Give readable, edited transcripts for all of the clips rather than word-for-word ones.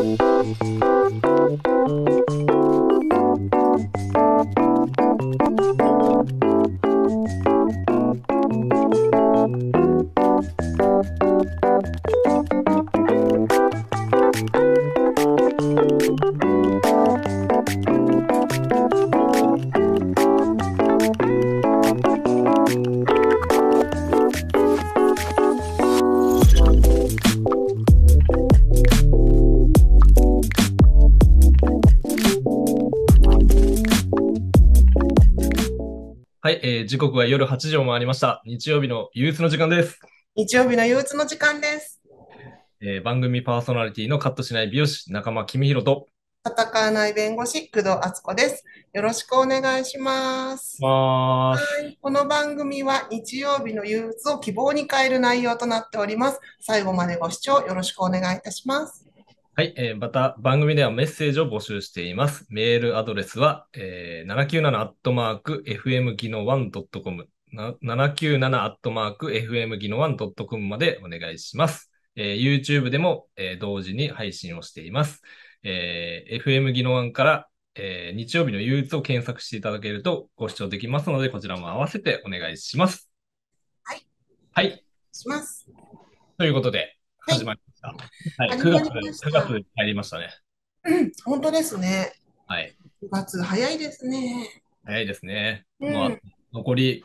はい、時刻は夜8時を回りました。日曜日の憂鬱の時間です。 日曜日の憂鬱の時間です。 番組パーソナリティのカットしない美容師、仲間公弘と、 戦わない弁護士、工藤敦子です。よろしくお願いします。 ます。 はい。この番組は日曜日の憂鬱を希望に変える内容となっております。最後までご視聴よろしくお願いいたします。 はい、また番組ではメッセージを募集しています。メールアドレスは、797-fm 技能 1.com、797-fm 技能 1.com までお願いします。YouTube でも、同時に配信をしています。FM 技能1から、日曜日の憂鬱を検索していただけるとご視聴できますので、こちらも合わせてお願いします。 はい。 はい。 します。 ということで、 はい。 始まりました。はい。9月、 始まりまし 9月た。 に入りましたね。 うん、本当ですね。 はい。 9月早いですね。 早いですね。 うん。 もう、残り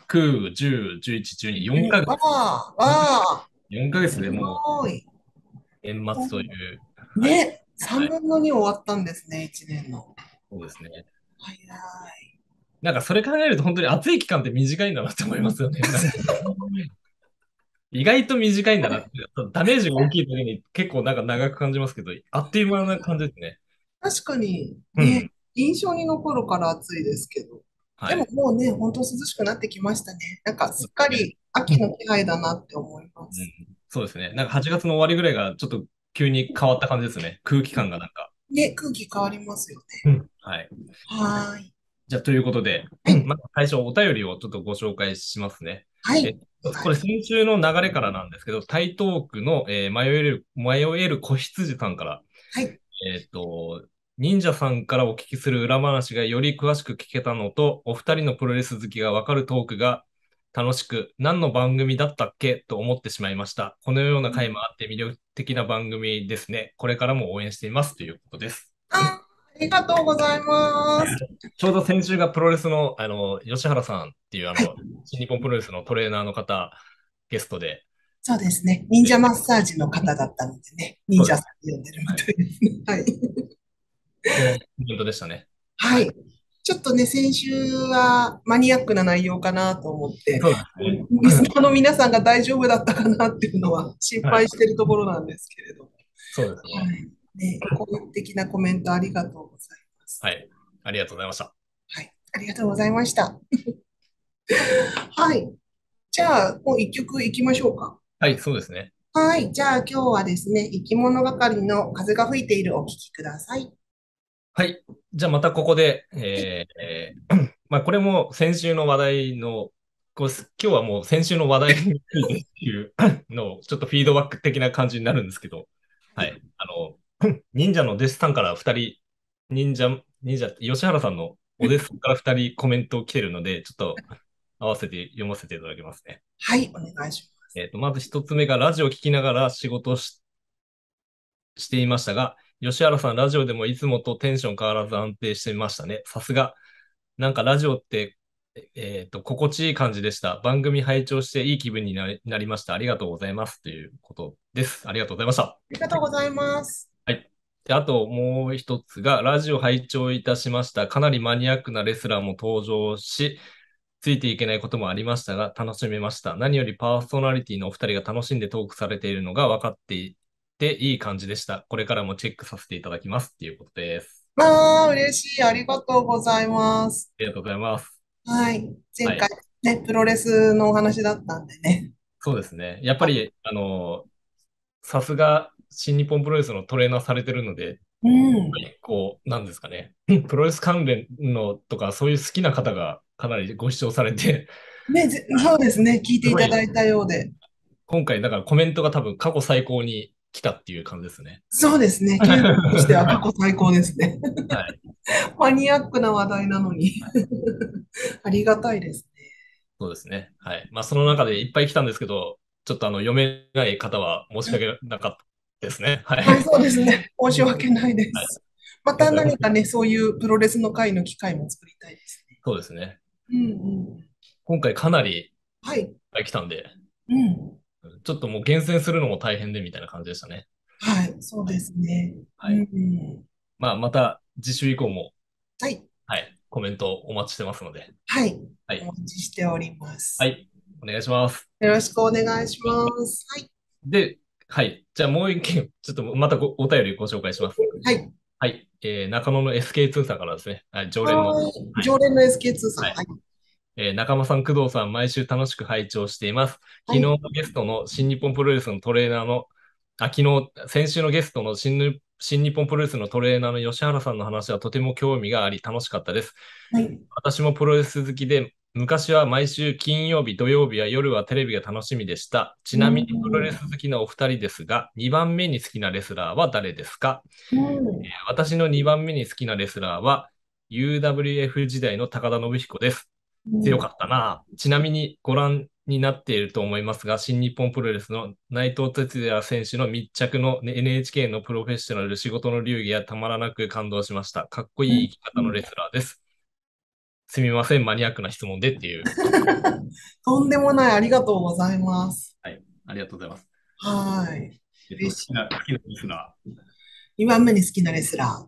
9、10、11、12、4ヶ月。 わあ、わあ、 4ヶ月すでもごい。 う年末という、はい。 ね、3 はい。 分の2終わったんですね、1年の。 そうですね。 早い。 なんかそれ考えると本当に暑い期間って短いんだなって思いますよね。なんか意外と短いんだなって。ダメージが大きい時に結構なんか長く感じますけど、あっという間な感じですね。 確かにね、 うん。 印象に残るから暑いですけど。でもはい。 もうね、本当涼しくなってきましたね。なんかそうすっですね。 かり秋の気配だなって思いまうん。 す。 そうですね。なんか8月の終わりぐらいがちょっと急に変わった感じですね。空気感がなんか。 ね、空気変わりますよね。 うん。はい。 はーい。 じゃあ、ということで、 はい。 まず最初お便りをちょっとご紹介しますね。え、 はい。お願いしこれ先週の流れからなんですけど、台東区の、迷える子羊さんから、 ます。はい。 忍者さんからお聞きする裏話がより詳しく聞けたのと、お二人のプロレス好きがわかるトークが楽しく、何の番組だったっけと思ってしまいました。このような回もあって魅力的な番組ですね。これからも応援していますということです。 ありがとうございます。 ちょうど先週がプロレスの、吉原さんっていう、 はい。 新日本プロレスのトレーナーの方、ゲストで、 そうですね。忍者で、 マッサージの方だったのでね、忍者さそうです。 んって呼んでるみはい。 たいですね。はい。 そのコメントでしたね。はい。 はい。ちょっとね、先週はマニアックな内容かなと思って、 そうですね。 リスナーの皆さんが大丈夫だったかなっていうのは心はい。 配しているところなんですけれども。 そうですね。 はい。ね、好意的なコメントありがとうございます。 はい。ありがとうございました。 はい。ありがとうございました。はい。じゃあ、もう一曲いきましょうか。 はい、そうですね。 はい。じゃあ、今日はですね、生き物係の風が吹いているお聞きください。 はい。じゃあまたここで、まあこれも先週の話題の、今日はもう先週の話題についてっていうのをちょっとフィードバック的な感じになるんですけど、はい。忍者の弟子さんから2人、忍者、吉原さんのお弟子さんから2人コメント来てるので、ちょっと合わせて読ませていただきますね。 はい。お願いします。 まず1つ目がラジオを聞きながら仕事をしていましたが、吉原さん、ラジオでもいつもとテンション変わらず安定していましたね。さすが。なんかラジオって、心地いい感じでした。番組拝聴していい気分になりました。ありがとうございます。ということです。ありがとうございました。 ありがとうございます。 はい。で、あともう一つが、ラジオ拝聴いたしました。かなりマニアックなレスラーも登場し、ついていけないこともありましたが、楽しめました。何よりパーソナリティのお二人が楽しんでトークされているのが分かっていていい感じでした。これからもチェックさせていただきますっていうことです。 まあ、嬉しい。ありがとうございます。 ありがとうございます。 はい。前回はい。 ね、プロレスのお話だったんでね。 そうですね。やっぱはい。 り、さすが新日本プロレスのトレーナーされてるので、 うん。 こう、なんですかね。プロレス関連のとか、そういう好きな方がかなりご視聴されて、 ね、そうですね。聞いてすごい、 いただいたようで。 今回、だからコメントが多分過去最高に来たっていう感じですね。 そうですね。ケースとしては過去最高ですね。 はい。 マニアックな話題なのにありがたいですね。 そうですね。はい。まあ、その中でいっぱい来たんですけど、ちょっと読めない方は申し訳なかったですね。ははい、 い。 そうですね。申し訳ないではい。 す。また今回本当に何かね、そういうプロレスの会の機会も作りたいですね。 そうですね。 うんうん。 今回かなりいっはい。 ぱい来たんで、 うん。 ちょっともう厳選するのも大変でみたいな感じでしたね。 はい。そうはい。 ですね。うはい。 ん。 まあ、また次週以降も、 はい。 はい、コメントお待ちしてますので。 はい。 はい。 お待ちしております。 はい。お願いします。 よろしくお願いします。はい。 で、はい。じゃあもう一件、ちょっとまたお便りご紹介します。 はい。 はい。中野の SK2 さんからですね。はい。常連の。 はーい。 はい。 常連の SK2 さん。 はい。 はい。 中間さん、工藤さん、毎週楽しく拝聴しています。 はい。 昨日のゲストの新日本プロレスのトレーナーの、昨日、先週のゲストの新日本プロレスのトレーナーの吉原さんの話はとても興味があり楽しかったです。 はい。 私もプロレス好きで、昔は毎週金曜日、土曜日や夜はテレビが楽しみでした。ちうなみにプロレん。 ス好きなお二人ですが、2番目に好きなレスラーは誰ですか？ うん。 私の2番目に好きなレスラーは UWF 時代の高田信彦です。 うん。 強かったな。ちなみにご覧になっていると思いますが、新日本プロレスの内藤哲也選手の密着の NHK のプロフェッショナル仕事の流儀がたまらなく感動しました。かっこいい生き方のレスラーです。すみません、マニアックな質問でっていう。 とんでもない。ありがとうございます。 はい、ありがとうございます。 はい。嬉しい。 好きなリスナ 2番目に好きなレスラ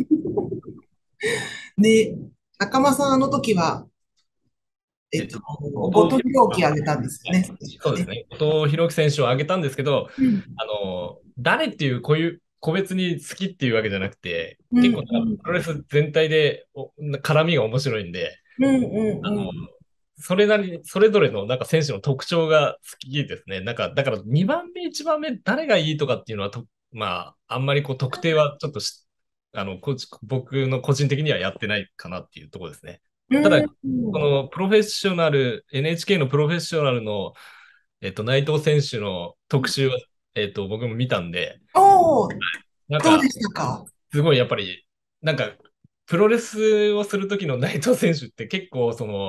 ー。で、仲間さん、あの時は、 ー。 後藤弘樹あげたんですよね。確かね。 そうですね。後藤弘樹選手を挙げたんですけど、 うん。 誰っていうこういう個別に好きっていうわけじゃなくて、 うん。 結構うん。 プロレス全体で絡みが面白いんで、 うん。うあの、 ん。 それなりに、それぞれのなんか選手の特徴が好きですね。なんか、だから2番目、1番目、誰がいいとかっていうのはまあ、あんまりこう特定はちょっと僕の個人的にはやってないかなっていうところですね。 うただ、 ん。 こうん。 のプロフェッショナル、NHK のプロフェッショナルの、内藤選手の特集は、僕も見たんで、 おー、 なんか、 どうでしたか？ すごいやっぱり、なんか、プロレスをするときの内藤選手って結構、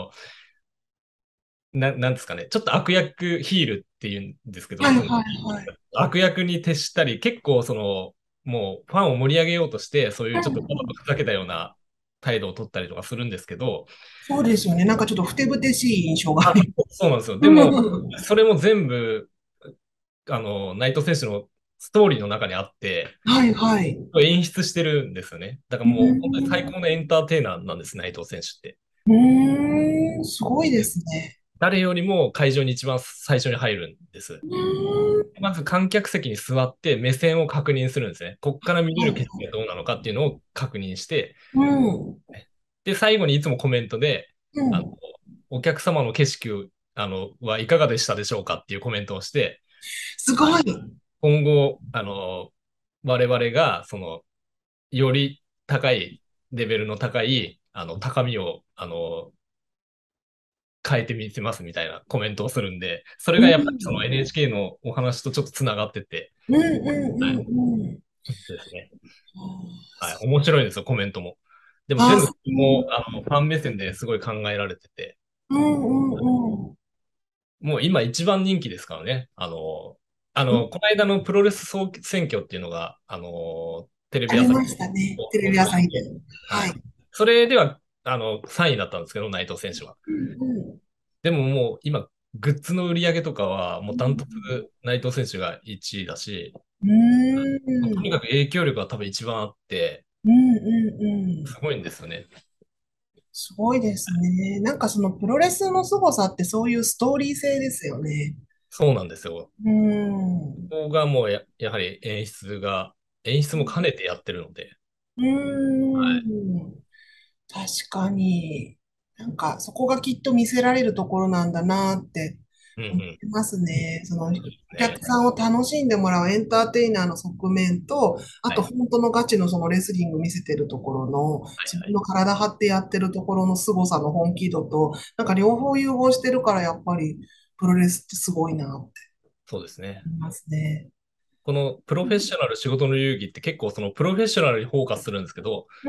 なんですかね、ちょっと悪役ヒールっていうんですけど、 はいはいはい。 悪役に徹したり、結構もうファンを盛り上げようとして、そういうちょっとわざとうん。 ふざけたような態度を取ったりとかするんですけど、 そうですよね。なんかちょっとふてぶてしい印象がああ、 ります。 そうなんですよ。でも、 うん。 それも全部、内藤選手のストーリーの中にあって、 はいはい。 演出してるんですよね。だかうらもう本当に最ん。 高のエンターテイナーなんです、内藤選手って。 うーん、すごいでですね。 誰よりも会場に一番最初に入るんです。 うーん。 まず観客席に座って目線を確認するんですね。こっから見れはい。 る景色がどうなのかっていうのを確認して、 うん。 で、最後にいつもコメントで、あの、 うん。 お客様の景色はいかがでしたでしょうかっていうコメントをして、はい。 すごい。 今後、我々が、より高い、レベルの高い、高みを、変えてみせますみたいなコメントをするんで、それうがやっぱりそのん。 NHK のお話とちょっとつながってて、 うんうんはい。 うんうん。 ですね。はい。 あ面白いんですよ、コメントも。でもあ、 全部、 そう。 もう、ファン目線ですごい考えられてて、 うんうんうん。 もう今一番人気ですからね。この間のプロレス総選挙っていうのが、テレビ朝日ありましたね。テレ放ビ朝日で。 送して、はい。 はい。 それでは、3位だったんですけど、内藤選手は。 うんでももう今、グッズの売り上げとかは、もううダントツん。 内藤選手が1位だし、 うん。 とにかうんく影響力が多分一番あって、 うんうん。 すごいんですよね。 すごいですね。なんかそのプロレスの凄さってそういうストーリー性ですよね。 そうなんですよ。 うん。 ここがもうやはり演出も兼ねてやってるので、 うはい。 ん。確かに。なんかそこがきっと見せられるところなんだなってうんうん。 思いますね。そのおそうですね。 客さんを楽しんでもらうエンターテイナーの側面と、あとはい。 本当のガチのそのレスリング見せてるところの、自分の体張ってやってるところの凄さの本気度と、なんか両方融合してるからやっぱりプロレスってすごいなってそうですね。 思いますね。 このプロフェッショナル仕事の流儀って結構そのプロフェッショナルにフォーカスするんですけど、 うん。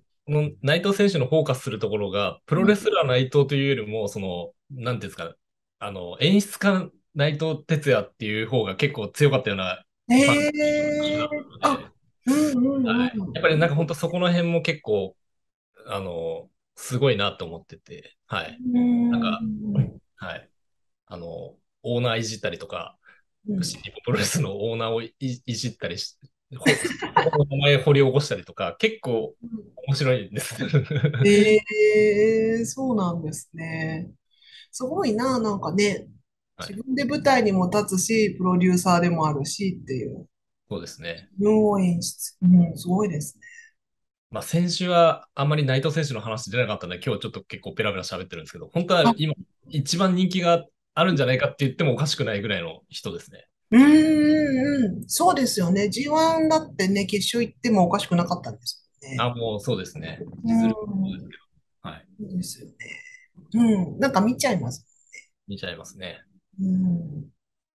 この内藤選手のフォーカスするところが、プロうん。 レスラー内藤というよりも、なんていうんですか、演出家内藤哲也っていう方が結構強かったような感えじだっえ、 たので、 あ、うんうんはい。 うん。 やっぱりなんか本当そこの辺も結構、すごいなと思ってて、はい。 うなんか、 ん。 はい。オーナーいじったりとか、 うん。 新日本プロレスのオーナーをいじったりし、そこの名前掘り起こしたりとか、結構面白いんです。 ええ、そうなんですね。すごいな、なんかね、 はい。 自分で舞台にも立つし、プロデューサーでもあるしっていう、 そうですね。 自分を演出。うん、すごいですね。 まあ、先週はあんまり内藤選手の話出なかったので、今日ちょっと結構ペラペラ喋ってるんですけど、本当はあ、 今、一番人気があるんじゃないかって言ってもおかしくないぐらいの人ですね。 そうですよね。G1 だってね、決勝行ってもおかしくなかったんですもんね。 あ、もうそうですね。 う実力もそうですん、 けど。はい。 そうですよね。うん、なんか見ちゃいます。 見ちゃいますね。 うん、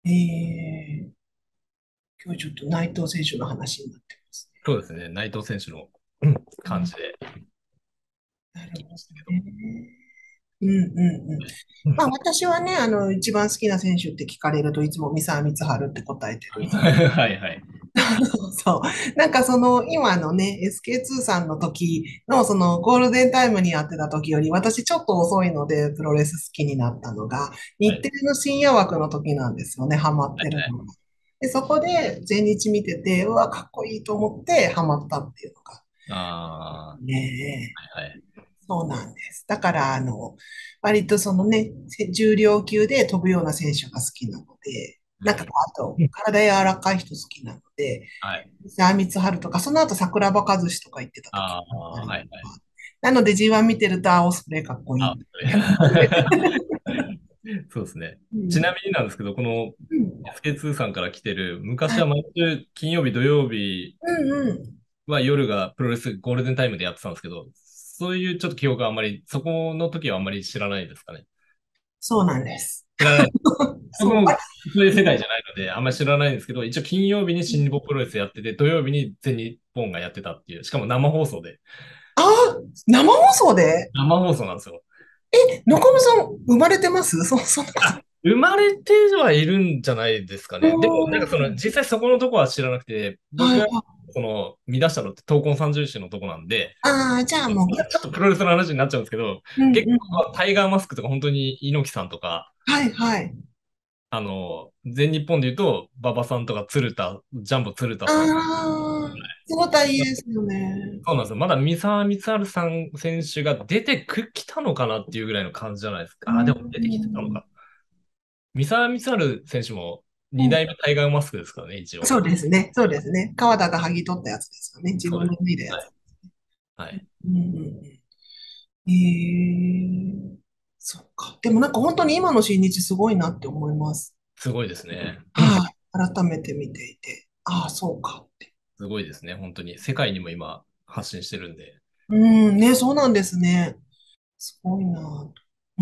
今日ちょっと内藤選手の話になってますそうですね。内藤選手のね。うん、 感じでなるほ来ましたけど。 どね。うんうんうん。まあ私はね、一番好きな選手って聞かれるといつも三沢光晴って答えてるんです。 はいはい。 そう。なんか今のね、SK2 さんの時のそのゴールデンタイムにやってた時より私ちょっと遅いのでプロレス好きになったのが、日テはい。 レの深夜枠の時なんですよね、ハマってるのが。で、そこで全日見てて、うわ、かっこいいと思ってハマったっていうのが。 あね、 あ、はいはい。 そうなんです。だから、割とそのね、重量級で飛ぶような選手が好きなので、なんかこう、あと、体柔らかい人好きなので、 はい。 三光春とか、その後桜庭和志とか言ってた時ああ、 もあったりはいはい。 とか。なので G1 見てると、あ、オスプレイかっこいあ、 い。 そうですね。 うん。 ちなみになんですけど、このうん。 SK2 さんから来てる、昔はい。 は毎週金曜日、土曜日うんうん。 は夜がプロレスゴールデンタイムでやってたんですけど、そういうちょっと記憶はあんまり、そこの時はあんまり知らないですかね。 そうなんです。 知らない。僕そう。 もそういう世界じゃないので、あんまり知らないんですけど、一応金曜日に新日本プロレスやってて、土曜日に全日本がやってたっていう、しかも生放送で、 ああ、生放送で生放送なんですよ。 中村さん生まれてます？そんなこと。 あ、生まれてはいるんじゃないですかおね。でも、なんかー、 実際そこのとこは知らなくて、僕がはいはい。 見出したのって闘魂三重士のとこなんで、 ああ、じゃあもう、 ちょっとプロレスの話になっちゃうんですけど、 うん結うん。 構タイガーマスクとか本当に猪木さんとか、 はいはい。 全日本で言うと、馬場さんとか鶴田、ジャンボ鶴田あさん。 あ、すごいいいですよね。 そうなんですよ。まだ三沢光晴さん選手がきたのかなっていうぐらいの感じじゃないですか。あ、でうん、 も出てきてたのか。三沢光晴選手も二うん、 代目タイガーマスクですからね、一応。 そうですね。そうですね。川田が剥ぎ取ったやつですよね。自分そうです。 で脱いだやつ。 はい。はい。 うんうんうん、そっか。でもなんか本当に今の新日すごいなって思います。 すごいですね。 はい。改めて見ていて。ああ、そうかって。 すごいですね。本当に。世界にも今発信してるんで、 うん、ね、そうなんですね。すごいな。うん。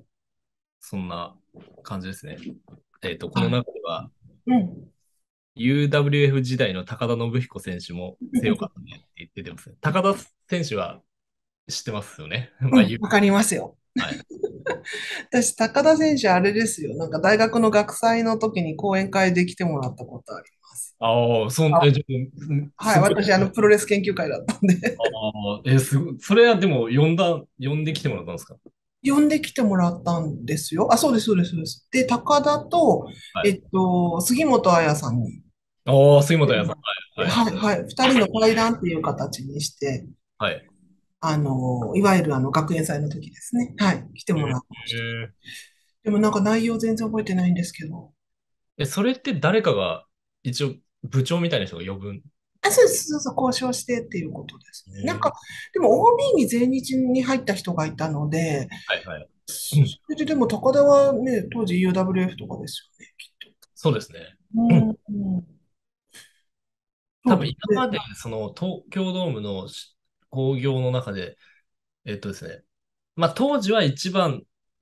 そんな感じですね。このはい。 中ではうん。 UWF 時代の高田信彦選手も強かったねって言っててますね。高田選手は知ってますよね。まあ、 うん、わかりますよ。 はい。 私、高田選手、あれですよ。なんか大学の学祭の時に講演会で来てもらったことあります。 ああ、 あ、 じゃあはい。 すごい。 私、プロレス研究会だったんでああ、すごい。それはでも呼んできてもらったんですか？ 呼んできてもらったんですよ。あ、そうです、そうです、そうです。で、高田と、 はい。 杉本彩さんに、 ああ、杉本彩さん。はい。はい。 はい、はい。二人の対談っていう形にして、 はい。 いわゆる学園祭の時ですね。はい。来てもらいました。 えでもなんか内容全然覚えてないんですけど。 それって誰かが一応部長みたいな人が呼ぶん？ あ、そうです、そうそう、交渉してっていうことですね。なんか、でも OB に全日に入った人がいたので、 はいはい。 そうん、 れででも高田はね、当時 UWF とかですよね、きっと。 そうですね。うん、 うん、うん、そ多分うですね。 今までその東京ドームの興行の中で、ですね。まあ当時は一番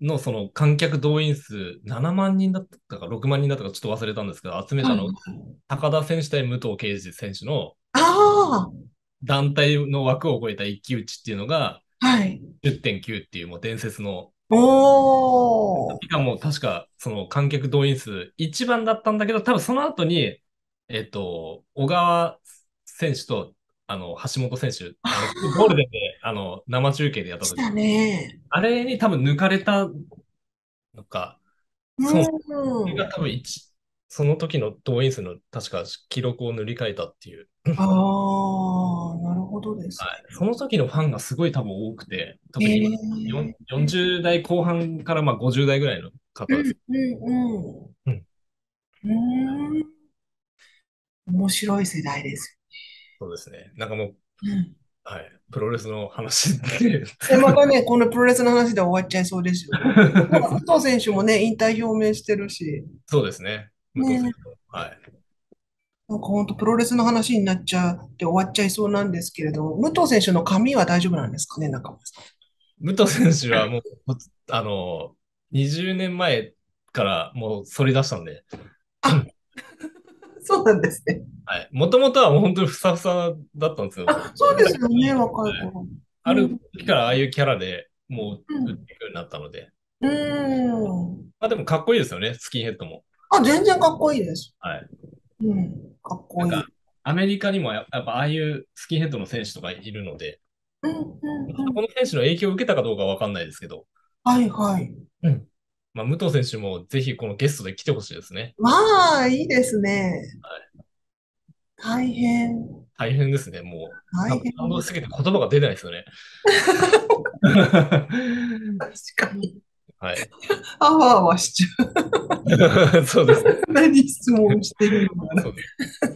のその観客動員数7万人だったか6万人だったかちょっと忘れたんですけど、集めはい。 たのが高田選手対武藤敬司選手のあ団体の枠を超えた一騎打ちっていうのがあ、はい。 10.9っていうもう伝説の、 おー。 しかも確かその観客動員数一番だったんだけど、多分その後に、小川選手と橋本選手、 あゴールあ、 デンで生中継でやった時、 したね。 あれに多分抜かれたのか、 うそれがん。 多分その時の動員数の確か記録を塗り替えたっていう。 ああ、なるほどですね。 はい。その時のファンがすごい多分多くて、特に今、 ええ、 40代後半からまあ50代ぐらいの方です。 うん、うん、 うん。 うん。うーん。面白い世代です。 そうですね。なんかもう、 うん。 はい。プロレスの話でで、またね、このプロレスの話で終わっちゃいそうですよ。武藤選手もね、引退表明してるし、 そうですね。武藤選ね、 手も。はい。 なんか本当プロレスの話になっちゃって終わっちゃいそうなんですけれど、武藤選手の髪は大丈夫なんですかね、中村さん。 武藤選手はもう、20年前からもう反り出したんで、 あ、そうなんですね。 はい。もともとはもう本当にふさふさだったんですよ。 あ、そうですよね、若い頃。 あるうん、 時からああいうキャラでもう売っうん、 ていくようになったので。 うん。 まあでもかっこいいですよね、スキンヘッドも。 あ、全然かっこいいです。 はい。 うん、かっこいい。 なんか、アメリカにもやっぱああいうスキンヘッドの選手とかいるので、 うん、うん、うん。 この選手の影響を受けたかどうかわかんないですけど、 はい、はい。 うん。まあ、武藤選手もぜひこのゲストで来てほしいですね。 まあ、いいですね。 はい。 大変。 大変ですね、もう。 大感動し変です。 すぎて言葉が出ないですよね。 確かに。 はい。 あわあわしちゃそうです。 う。何質問してるのかな。 そうです。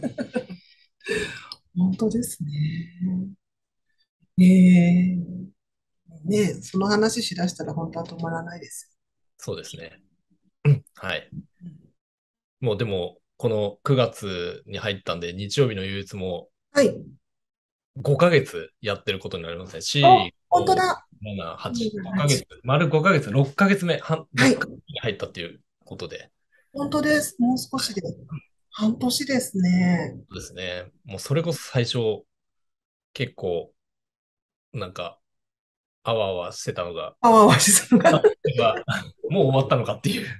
本当ですね。ねえ。ねえ、その話しだしたら本当は止まらないです。 そうですね。うんはい。もうでも、この9月に入ったんで、日曜日の憂鬱もはい。 5ヶ月やってることになりますね。 お、 4、5、 本当だ。 7、8、5ヶ月、 28。 丸5ヶ月、6ヶ月目、 はい。 6ヶ月に入ったっていうことで、 本当です。もう少はい。 しで。半年ですね。 そうですね。もうそれこそ最初、結構、なんか、あわあわしてたのが、 あわあわしさんが。 がもう終わったのかっていう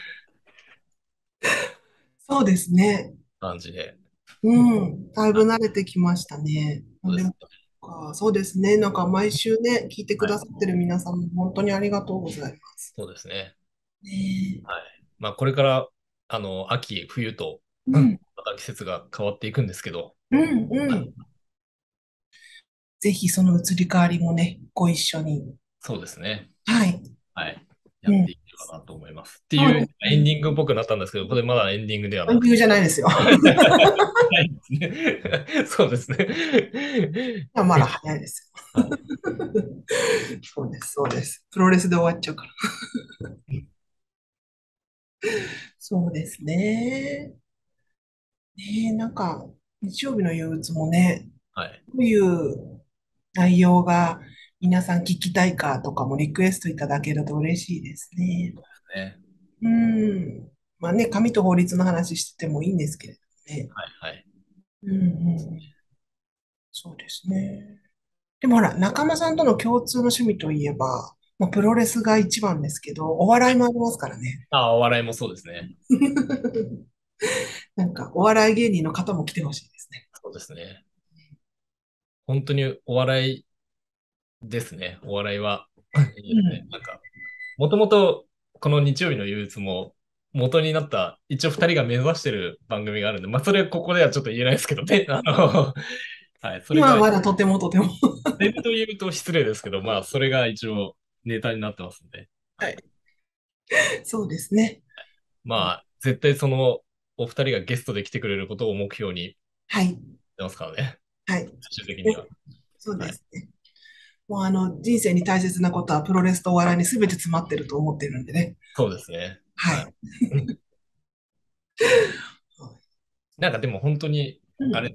そうですね。 感じで、 うん。だいぶはい。 慣れてきましたね。でも、 そうです。 そうですね。なんか毎週ね、聞いてくはい。 ださってる皆さんも本当にありがとうございます。 そうですね。 ねはい。まあ、これから、秋、冬と、 え。ううんん。 また季節が変わっていくんですけど、 うん、うん。ぜひその移り変わりもね、ご一緒に。 そうですね。 はい。 はい。やうん。 っていければなと思います。ってそういうですね。 エンディングっぽくなったんですけど、これまだエンディングではなくて。 エンディングじゃないですよ。 はいですね。そうですね。 まだ早いですはい。 よ。そうです、そうです。プロレスで終わっちゃうから。そうですね。ねえ、なんか、日曜日の憂鬱もね、 はい。 どういう内容が皆さん聞きたいかとかもリクエストいただけると嬉しいですね。 ね。 うん。まあね、紙と法律の話しててもいいんですけれどね。 はい。はい。 うんうんうん。そうですね。でもほら、仲間さんとの共通の趣味といえば、まあ、プロレスが一番ですけど、お笑いもありますからね。 あ、お笑いもそうですね。 なんか、お笑い芸人の方も来てほしいですね。 そうですね。本当にお笑いですね。お笑いは。いいですね。 うん。 なんか、もともと、この日曜日の憂鬱も、元になった、一応二人が目指してる番組があるんで、まあ、それここではちょっと言えないですけどね。はい、それが、 今はまだとてもとても。 レビューと言うと失礼ですけど、まあ、それが一応ネタになってますんで。はい。 はい。そうですね。 まあ、絶対その、お二人がゲストで来てくれることを目標にしはい。 てますからね。 はい。 最終的にね、 は。 そうはい。 ですね。もう人生に大切なことはプロレスとお笑いに全て詰まってると思ってるんでね。 そうですね。はい。 はい。 なんかでも本当に、 うん。 あれ、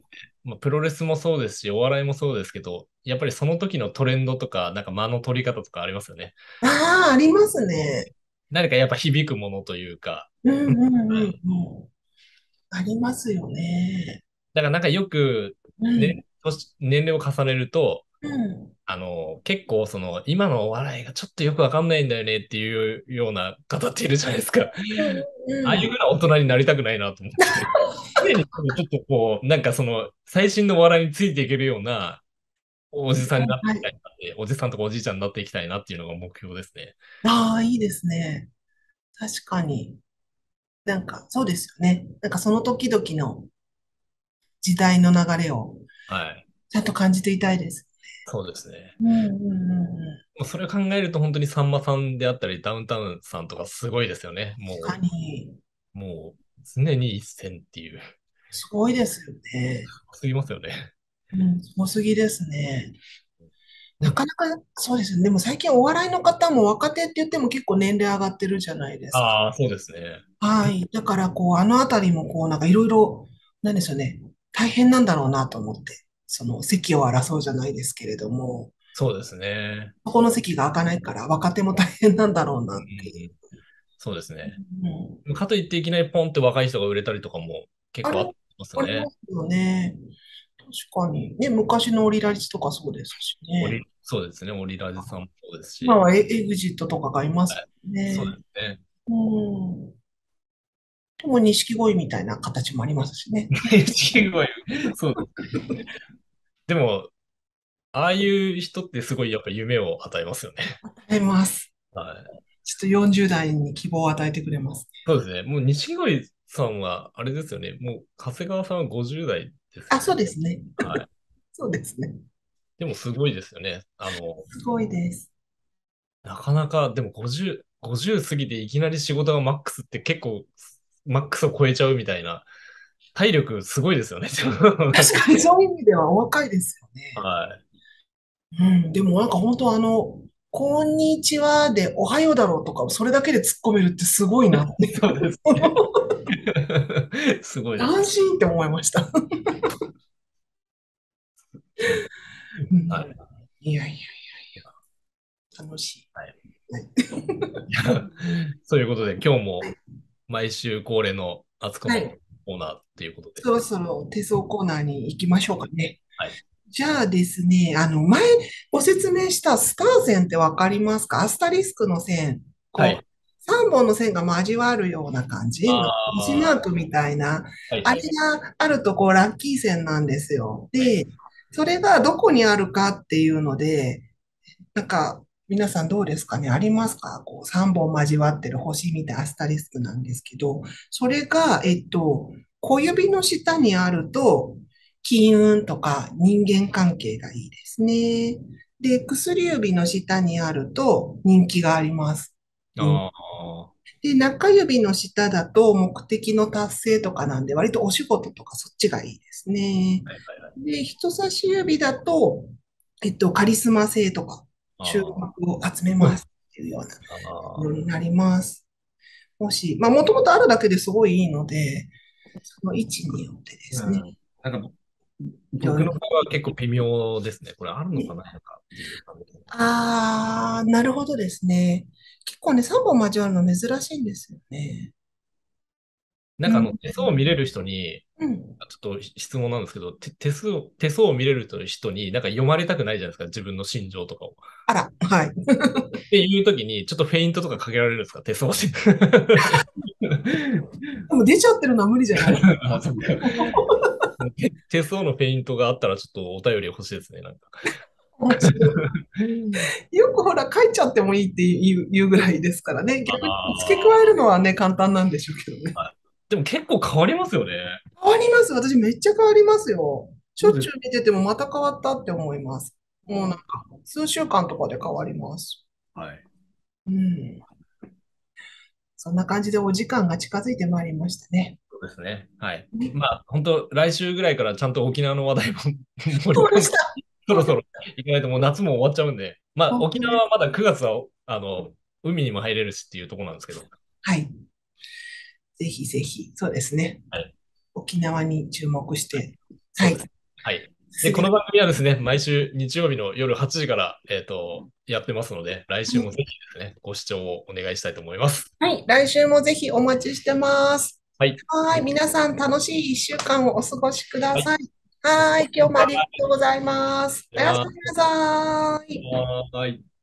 まあ、プロレスもそうですし、お笑いもそうですけど、やっぱりその時のトレンドとか、なんか間の取り方とかありますよね。 ああ、ありますね。 何かやっぱ響くものというか、 うんうんうんうはい。 ん。ありますよね。 だからなんかよく、ね、 うん。 年齢を重ねると、 うん。 結構その、今のお笑いがちょっとよくわかんないんだよねっていうような方っているじゃないですか。 うんああいううん。 ふうな大人になりたくないなと思ってて。常にちょっとこう、なんかその、最新のお笑いについていけるようなおじさんになっていはい。 きたいなって、おじさんとかおじいちゃんになっていきたいなっていうのが目標ですね。 ああ、いいですね。確かに。なんか、そうですよね。なんかその時々の時代の流れをはい。 ちゃんと感じていたいです。 そうですね。 うんうんうんもうそれを考えると本当にさんまさんであったり、ダウンタウンさんとかすごいですよね。 確かに、 もう常に一線っていう、 すごいですよね。 すぎますよね。 うん、すごすぎですね。 うん。 なかなか、そうですね。でも最近お笑いの方も若手って言っても結構年齢上がってるじゃないですか。 ああ、そうですね。 はい。だから、こう、あのあたりも、こう、なんかいろいろ、なんですよね。大変なんだろうなと思って、その席を争うじゃないですけれども、 そうですね。 そこの席が開かないから若手も大変なんだろうなうんっていうん。そうですね。 う。うん、 かといっていきなりポンって若い人が売れたりとかも結あれ、 構あってますよね。 ありますよね。確かに。ね、昔のオリラジとかそうですしね。 そうですね。オリラジさんもそうですし。 今はエグジットとかがいますはい。 もんそうね。 ですね。 うん。でも、錦鯉みたいな形もありますしね。 すごい。そうです。でも、ああいう人ってすごいやっぱ夢を与えますよね。 あります。 はい。 ちょっと40代に希望を与えてくれます。 そうですね。もう錦鯉さんは、あれですよね。もう、長谷川さんは50代ですあ、 よね。 そうですね。 はい。 そうですね。 でもすごいですよね。 すごいです。 なかなか、でも50過ぎていきなり仕事がマックスって結構、マックスを超えちゃうみたいな、体力すごいですよね。なんか、 確かにそういう意味ではお若いですよね。 はうん。でもなんか本当こんにちはでおはようだろうとか、それだけで突っ込めるってすごいなって。 い。そうですね。すごいですね。 安心って思いました。 うん。 うん。 はい。 いやいや、楽しい。 はい。 はい。 そういうことで、今日も毎週恒例の熱くまのはい。 コーナーということで。 そろそろ手相コーナーに行きましょうかね。 はい。 じゃあですね、前ご説明したスター線ってわかりますか？アスタリスクの線。 はい。 こう、3本の線が交わるような感じの、星マーあクみたいな、 あ、はいあれはいはい。 があるとこう、ラッキー線なんですよ。 はい。 で、それがどこにあるかっていうので、なんか、皆さんどうですかね？ありますか？こう、3本交わってる星みたいなアスタリスクなんですけど、それが、小指の下にあると、金運とか人間関係がいいですね。で、薬指の下にあると人気があります。 ああ、はで、中指の下だと目的の達成とかなんで、割とお仕事とかそっちがいいですね。 いはいはい。 で、人差し指だと、カリスマ性とか、注あ目を集めますっていうようなあ、ああ、 ものになります。もし、まあ、もともとあるだけですごいいいので、その位置によってですね、 うん。なんかいろいろ。 僕の場合は結構微妙ですね。これあるのかないのかっていう感じ。 あー、なるほどですね。結構ね、3本交わるの珍しいんですよね。うん、 手相を見れる人に、 うん。 ちょっと質問なんですけど、手相を見れる人に、なんか読まれたくないじゃないですか、自分の心情とかを。っあら、はい。 ていう時に、ちょっとフェイントとかかけられるんですか、手相で。 でも出ちゃってるのは無理じゃない？ あ、そっか。手相のフェイントがあったら、ちょっとお便り欲しいですね、なんか。 面白い。よくほら、書いちゃってもいいって言うぐらいですからね。逆に付け加えあるのはね、簡単なんでしょうけどね。 あ、はい。でも結構変わりますよね。 変わります。私めっちゃ変わりますよ。しょっそうです。 ちゅう見ててもまた変わったって思います。もうなんか、数週間とかで変わります。 はい。 うん。そんな感じでお時間が近づいてまいりましたね。 そうですね。はい。 ね、 まあ、本当来週ぐらいからちゃんと沖縄の話題も盛り込んで、 そうでした。 そろそろ行かないともう夏も終わっちゃうんで、まあ、 本当です。 沖縄はまだ9月は、海にも入れるしっていうところなんですけど、 はい。ぜひぜひ、そうですね。 はい。 沖縄に注目して。はい。 そうです。 はい。で、こすべて。 の番組はですね、毎週日曜日の夜8時から、やってますので、来週もぜひですね、ご視聴をお願いしたいと思います。 はい。来週もぜひお待ちしてます。 はい。 はい。皆さん楽しい1週間をお過ごしくだはい。 さい。はい。今日もありがとうございます。おやすはみなさい。 い。